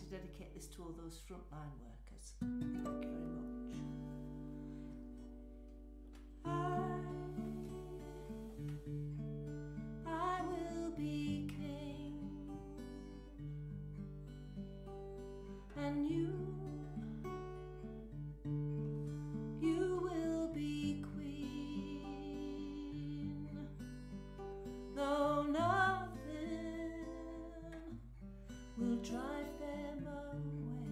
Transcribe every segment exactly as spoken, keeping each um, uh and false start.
to dedicate this to all those frontline workers. Thank you very much. I, I will be king, and you, you will be queen, though nothing will drive them away.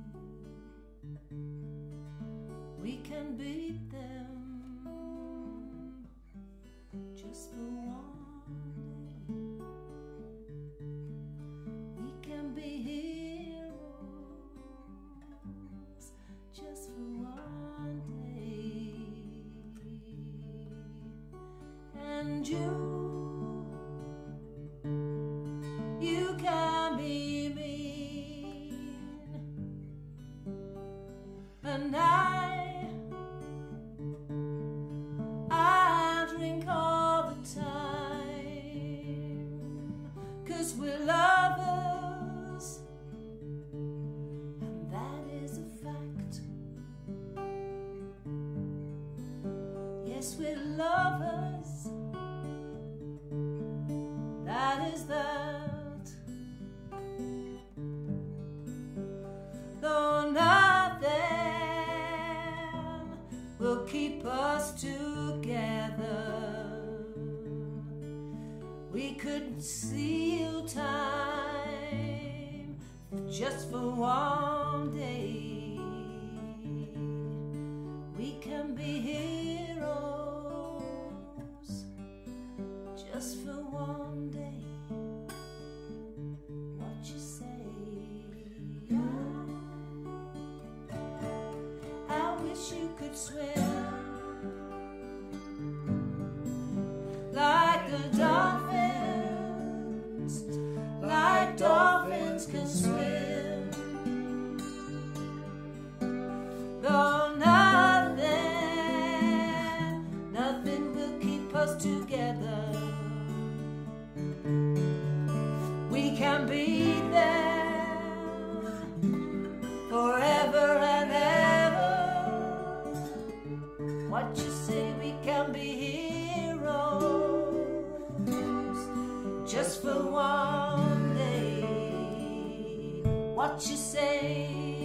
We can beat them just for one day. We can be heroes just for one day. And you, you can be mean, and I, I drink all the time, 'cause we're lovers, and that is a fact. Yes, we're lovers, that is that. Though nothing will keep us together, we could steal time just for one day. We can be heroes just for one day. What you say? I wish you could swim like the dolphins, like dolphins can swim. Though nothing, nothing will keep us together, we can be there forever and ever. What you say? We can be heroes just for one day. What you say?